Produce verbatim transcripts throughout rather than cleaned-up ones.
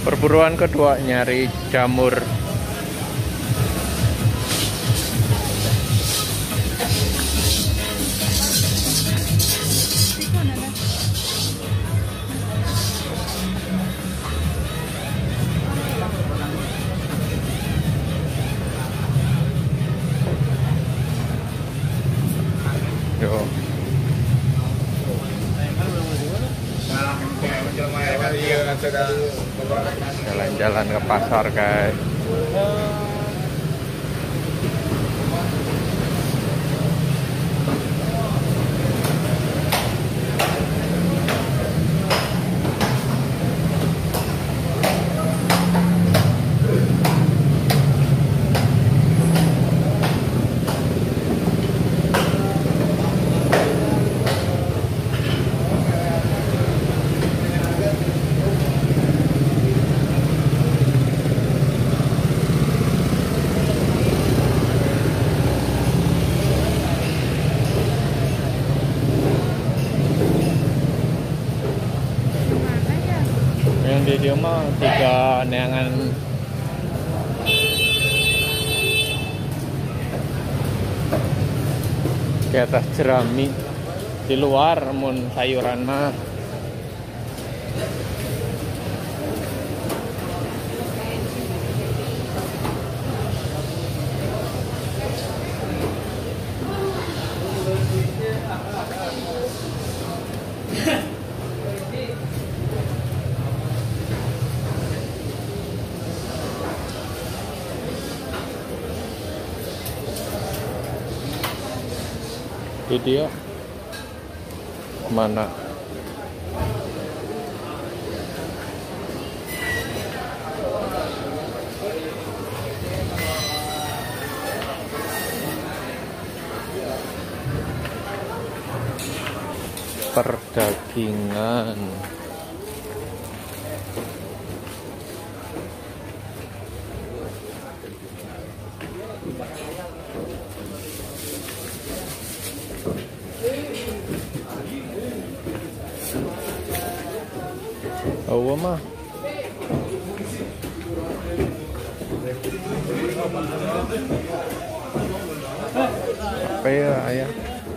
Perburuan kedua nyari jamur. Yo. Jalan-jalan ke pasar, guys. Yang di dia mah tiga neangan ke atas jerami, di luar mun sayuran mah. Video mana? Perdagingan. Oh, mah. Apa ya, ayah?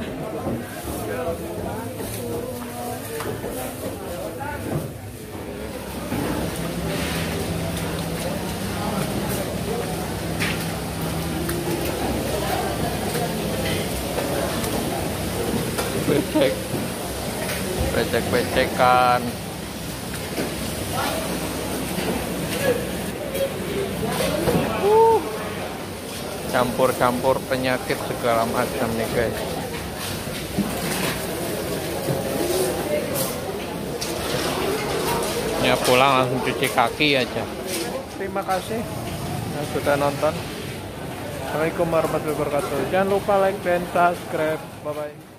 Becek. Becek-becekan. Campur-campur penyakit segala macam nih, guys. Ya pulang langsung cuci kaki aja. Terima kasih yang sudah nonton. Assalamualaikum warahmatullahi wabarakatuh. Jangan lupa like dan subscribe. Bye bye.